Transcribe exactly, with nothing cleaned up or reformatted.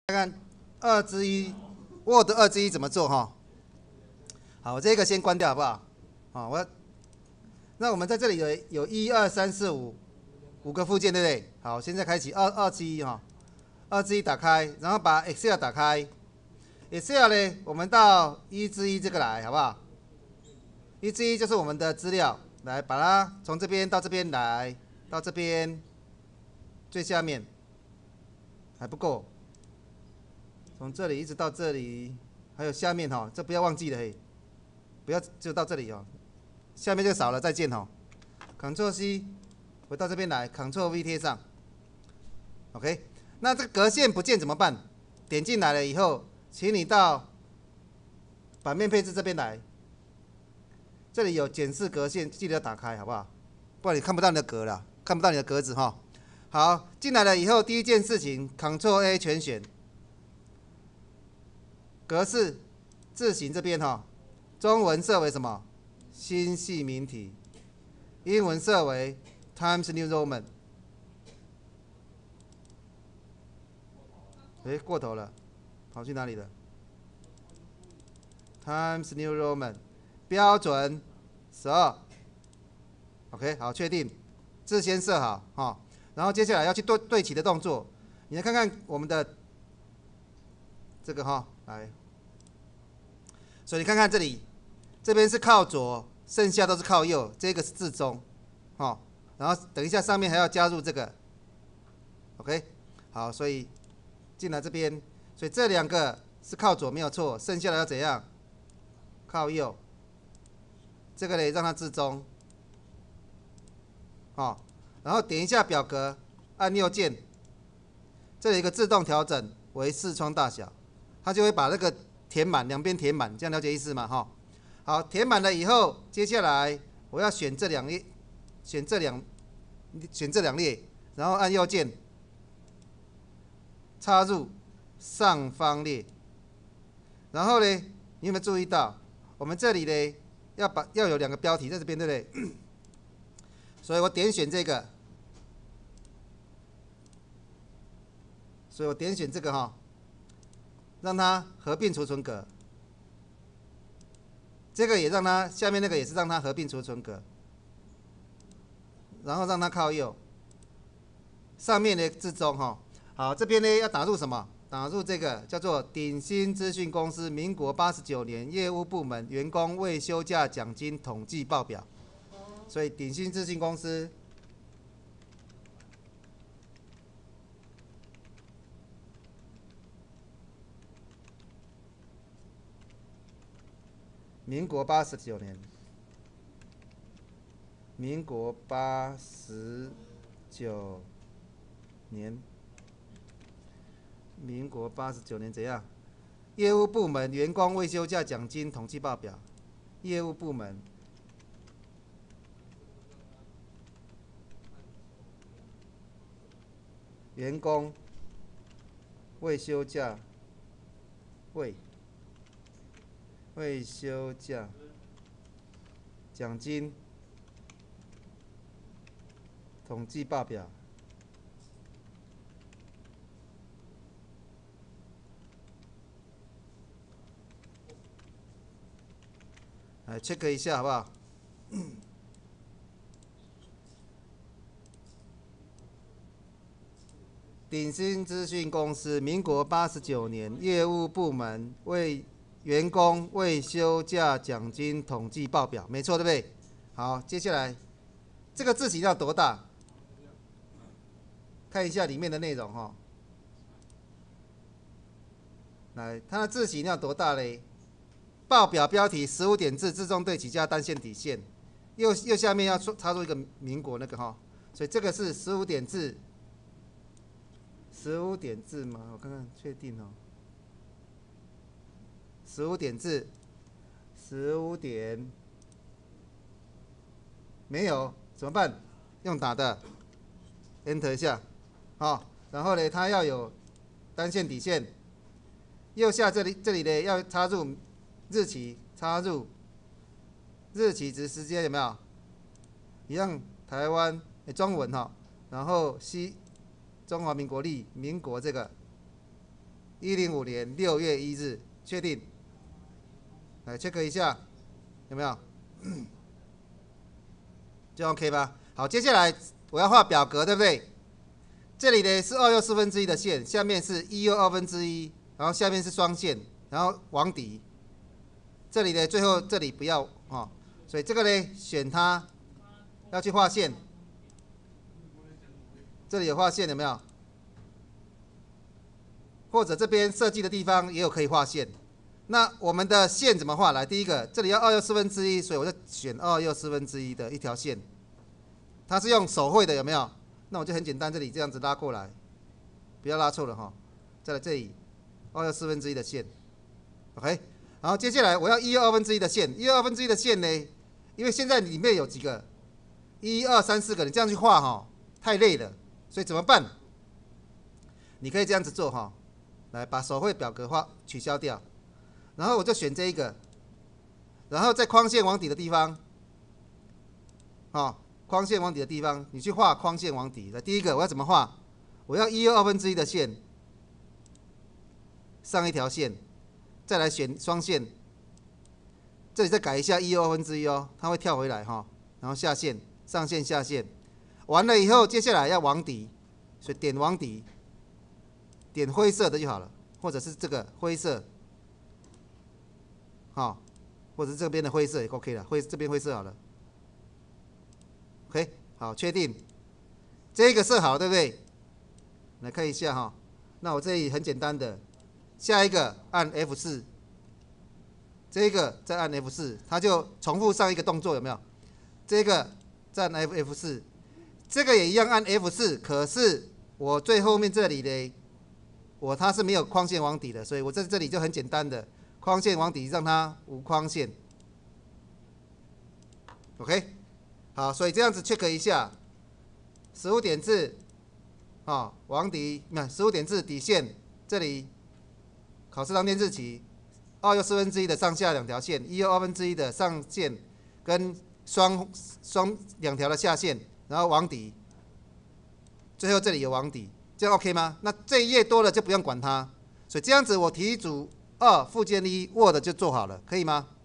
看二之一 Word 二之一怎么做哈？好，我这个先关掉好不好？好，我那我们在这里有有一二三四五五个附件，对不对？好，现在开启二二之一哈，二之一打开，然后把 Excel 打开 ，Excel 呢，我们到一之一这个来好不好？一之一就是我们的资料，来把它从这边到这边来，到这边最下面还不够。从这里一直到这里，还有下面哈，这不要忘记了嘿，不要就到这里哦，下面就少了，再见哈。Ctrl C 回到这边来 ，Ctrl V 贴上 ，OK。那这个格线不见怎么办？点进来了以后，请你到版面配置这边来，这里有检视格线，记得要打开好不好？不然你看不到你的格了，看不到你的格子哈。好，进来了以后，第一件事情 ，Ctrl A 全选。格式字形这边哈，中文设为什么？新细明体，英文设为 Times New Roman。哎，过头了，跑去哪里了 ？Times New Roman， 标准十二。OK， 好，确定，字先设好哈，然后接下来要去对对齐的动作，你来看看我们的这个哈，来。所以你看看这里，这边是靠左，剩下都是靠右，这个是字中，哦，然后等一下上面还要加入这个 ，OK， 好，所以进来这边，所以这两个是靠左没有错，剩下的要怎样？靠右，这个呢让它字中，哦，然后点一下表格，按右键，这里有一个自动调整为视窗大小，它就会把那个填满，两边填满，这样了解意思吗？哈，好，填满了以后，接下来我要选这两列，选这两，选这两列，然后按右键，插入上方列。然后呢，你有没有注意到，我们这里呢要把要有两个标题在这边，对不对？所以我点选这个，所以我点选这个哈。让它合并储存格，这个也让它下面那个也是让它合并储存格，然后让它靠右，上面的字中哈，好，这边呢要打入什么？打入这个叫做鼎新资讯公司民国八十九年业务部门员工未休假奖金统计报表，所以鼎新资讯公司。民国八十九年，民国八十九年，民国八十九年怎样？业务部门员工未休假奖金统计报表，业务部门员工未休假未。未休假奖金统计报表，来 check 一下好不好？鼎新资讯公司民国八十九年业务部门为员工未休假奖金统计报表，没错，对不对？好，接下来这个字型要多大？看一下里面的内容哈。来，它的字型要多大嘞？报表标题十五点字，自动对齐加单线底线，右右下面要插入一个民国那个哈，所以这个是十五点字，十五点字吗？我看看，确定哦。十五点字，十五点没有怎么办？用打的 ，Enter 一下，好、哦，然后呢，它要有单线底线，右下这里这里呢要插入日期，插入日期值时间有没有？一样，台湾、欸、中文哈、哦，然后西中华民国历民国这个一零五年六月一日，确定。来 check 一下，有没有？就 OK 吧。好，接下来我要画表格，对不对？这里呢是二又四分之一的线，下面是一又二分之一，然后下面是双线，然后网底。这里呢，最后这里不要哦，所以这个呢选它，要去画线。这里有画线有没有？或者这边设计的地方也有可以画线。那我们的线怎么画？来，第一个，这里要二又四分之一，所以我就选二又四分之一的一条线。它是用手绘的，有没有？那我就很简单，这里这样子拉过来，不要拉错了哈。再来这里，二又四分之一的线 ，OK。然后接下来我要一又二分之一的线，一又二分之一的线呢，因为现在里面有几个，一二三四个，你这样去画哈，太累了，所以怎么办？你可以这样子做哈，来把手绘表格画取消掉，然后我就选这一个，然后在框线往底的地方，哦。框线往底的地方，你去画框线往底。来，第一个我要怎么画？我要一又二分之一的线，上一条线，再来选双线，这里再改一下一又二分之一哦，它会跳回来哈。然后下线，上线下线，完了以后，接下来要往底，所以点往底，点灰色的就好了，或者是这个灰色，好，或者是这边的灰色也 OK 了，灰这边灰色好了。OK， 好，确定，这个设好对不对？来看一下哈，那我这里很简单的，下一个按 F 四， 这个再按 F 四， 它就重复上一个动作有没有？这个再按 F F 四， 这个也一样按 F 四， 可是我最后面这里呢，我它是没有框线往底的，所以我在这里就很简单的框线往底让它无框线 ，OK。好，所以这样子 check 一下，十五点字，啊，往底，那十五点字底线这里，考试当天日期，二又四分之一的上下两条线，一又二分之一的上线跟双双两条的下线，然后往底，最后这里有往底，这样 OK 吗？那这一页多了就不用管它，所以这样子我题组二附件一 Word 就做好了，可以吗？